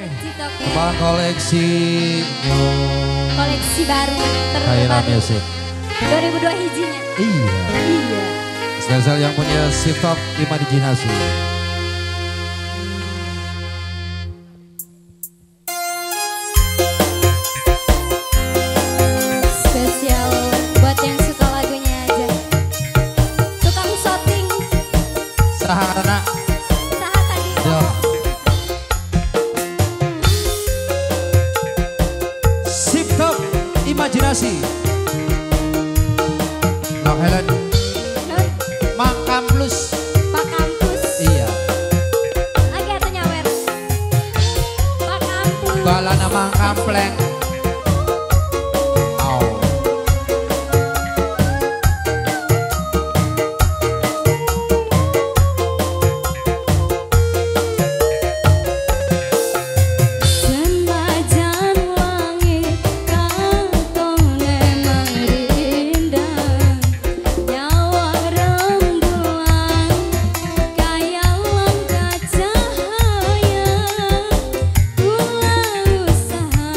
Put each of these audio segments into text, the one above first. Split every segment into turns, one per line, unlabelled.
Kembang koleksi new.
Koleksi baru
Kaira
terbaru.
Music.
2002 hijinya.
Iya.
Iya.
Spesial yang punya Shift Top Imajinasi.
Spesial buat yang suka lagunya aja. Tukang shooting.
Sahana.
Sahat tadi.
Yo. Shift Top Imajinasi. Nok Helen. Mang Kampus.
Pak Kampus.
Iya.
Lagi atau nyawer. Pak Kampus.
Balana Mang Kampleng. Au.
Senajan langit kantone merindang, nyawa rembulan kaya langkah cahaya. Kula usaha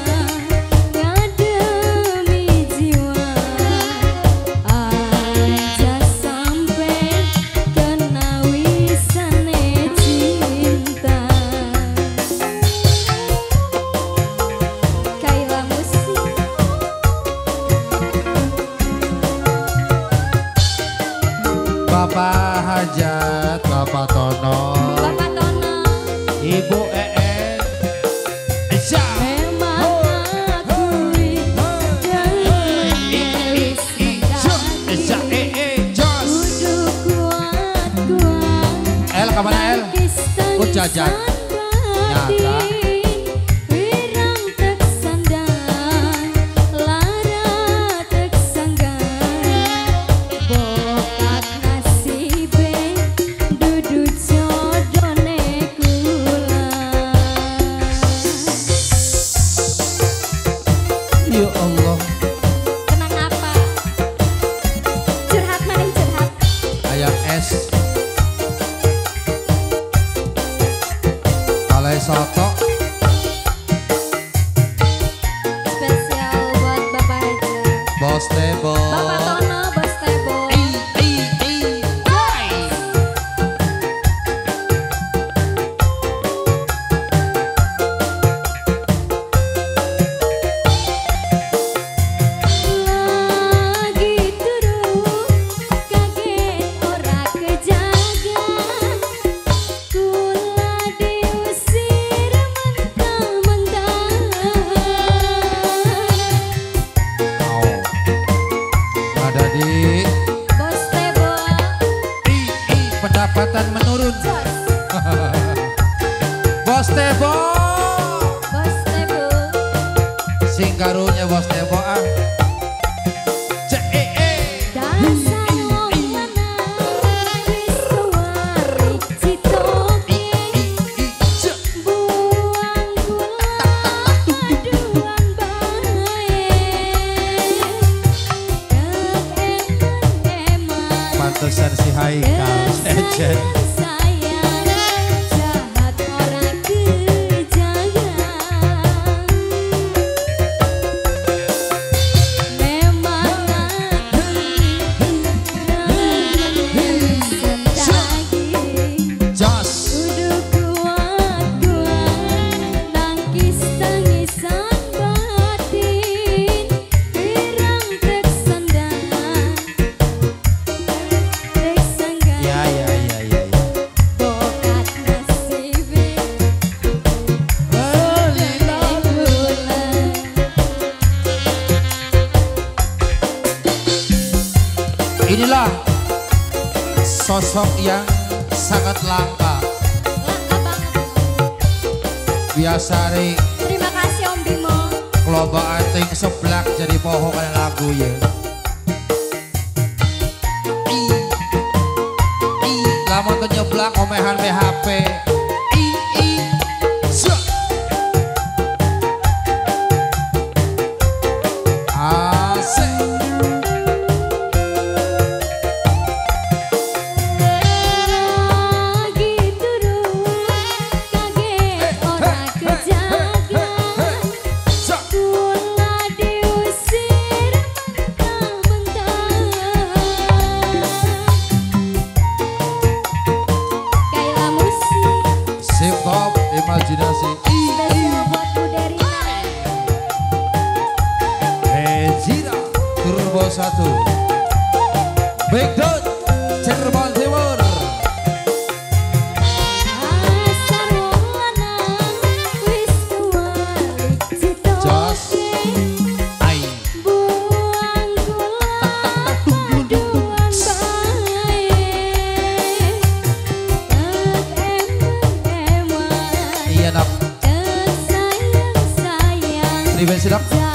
ngademi jiwa, aja sampai kena wisane cinta. Kaila Musik.
Bapak Hajat, Bapak Tono,
Bapak Tono.
Ibu EN. Eza.
Memang akui dan menulis
Eza
mendaki.
Jos.
Kudu kuat-kuat
El kemana El? Oh, jajan. Nyata.
Wirang tek sandang, lara tek sanggan. Bokat nasibe, dudu jodone kula.
Ya Allah.
Kenang apa? Curhat maning curhat.
Ayam es. Kalai soto.
Spesial buat Bapak aja.
Bos Tebo.
Bapak Tono, Bos Tebo. Lagi turu, kaget ora kejaga. Kula diusir mentah-mentah.
Mau. Ada di
Bos Tebo,
pendapatan menurun.
Jos.
Bos Tebo.
Bos Tebo.
Sing karunya Bos Tebo ah.
Dasar wong lanang wis warik citoke. Buang kula aduan bae. Keeman-eman
Pantesan si Haikal Sejen.
sayang jahat ora kejagan. Memang sendagi
Jos.
kudu kuat-kuat nangkis tangisan batin. Pirang tek sandang, tek sanggan.
Ya.
Bokat nasibe
Inilah sosok yang sangat langka.
langka banget.
Biasa nih
Terima kasih Om Bimo.
kelompok anting seblak jadi pohon kan lagu ya. Lamun teu nyeblak omehan BHP. Sia. Asik.
Lagi turu kaget ora kejagan.
imajinasi.
Spesial buat Bu Derina.
Zira Turbo 1 Backdown Cirebon Timur.
Asal wong lanang wis kewalik
Jos
citoke.
Ai
Buang kula aduan bae.
iya nak
Sayang-sayang
Riben sedap